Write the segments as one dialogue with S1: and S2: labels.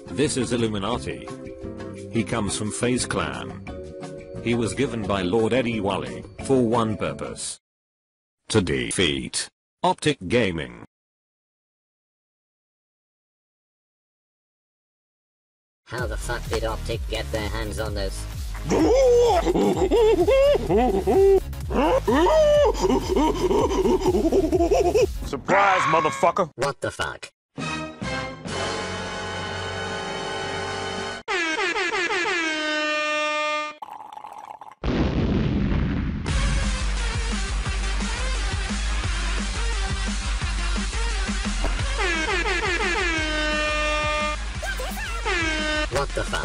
S1: This is Illuminati. He comes from FaZe Clan. He was given by Lord Eddie Wally for one purpose: to defeat Optic Gaming.
S2: How the fuck did Optic get their hands on this?
S3: Surprise, motherfucker!
S2: What the fuck? What the fuck?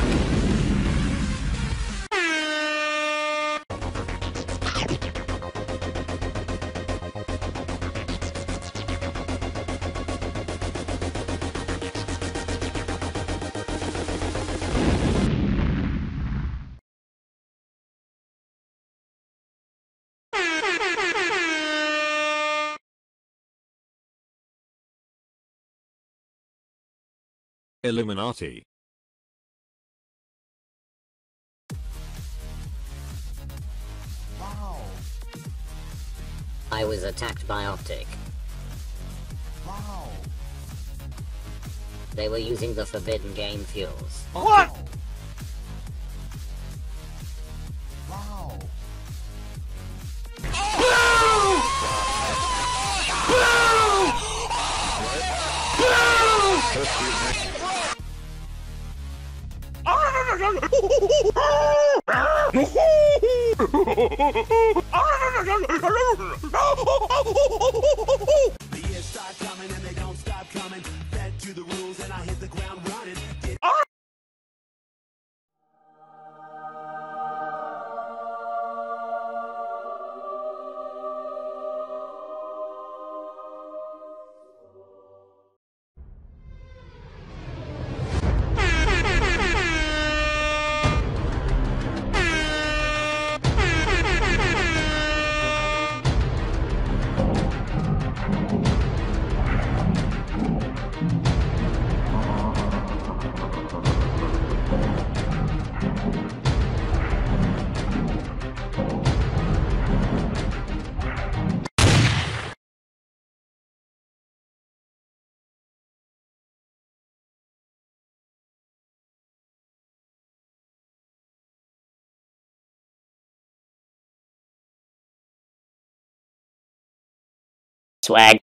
S1: Illuminati.
S4: Wow.
S2: I was attacked by Optic.
S4: Wow.
S2: They were using the forbidden game fuels.
S3: What?
S4: Wow.
S5: The years start coming and they don't stop coming. Fed to the rules and I hit the ground running.
S6: Swag.